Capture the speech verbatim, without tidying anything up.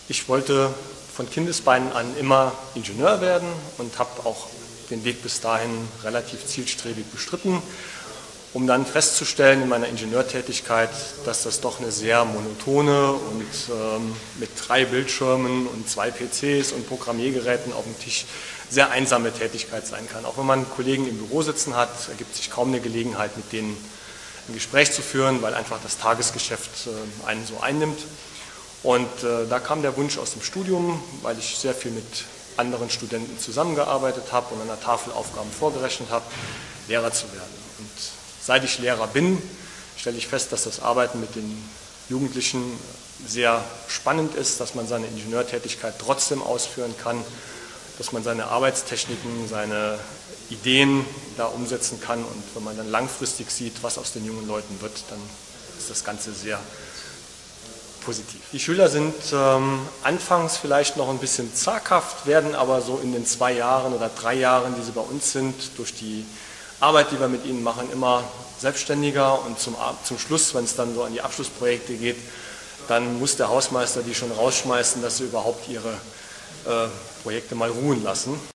Ich wollte von Kindesbeinen an immer Ingenieur werden und habe auch den Weg bis dahin relativ zielstrebig bestritten, um dann festzustellen in meiner Ingenieurtätigkeit, dass das doch eine sehr monotone und ähm, mit drei Bildschirmen und zwei P Cs und Programmiergeräten auf dem Tisch sehr einsame Tätigkeit sein kann. Auch wenn man Kollegen im Büro sitzen hat, ergibt sich kaum eine Gelegenheit, mit denen ein Gespräch zu führen, weil einfach das Tagesgeschäft äh, einen so einnimmt. Und äh, da kam der Wunsch aus dem Studium, weil ich sehr viel mit anderen Studenten zusammengearbeitet habe und an der Tafel Aufgaben vorgerechnet habe, Lehrer zu werden. Und seit ich Lehrer bin, stelle ich fest, dass das Arbeiten mit den Jugendlichen sehr spannend ist, dass man seine Ingenieurtätigkeit trotzdem ausführen kann, dass man seine Arbeitstechniken, seine Ideen da umsetzen kann. Und wenn man dann langfristig sieht, was aus den jungen Leuten wird, dann ist das Ganze sehr positiv. Die Schüler sind ähm, anfangs vielleicht noch ein bisschen zaghaft, werden aber so in den zwei Jahren oder drei Jahren, die sie bei uns sind, durch die Arbeit, die wir mit ihnen machen, immer selbstständiger und zum, zum Schluss, wenn es dann so an die Abschlussprojekte geht, dann muss der Hausmeister die schon rausschmeißen, dass sie überhaupt ihre äh, Projekte mal ruhen lassen.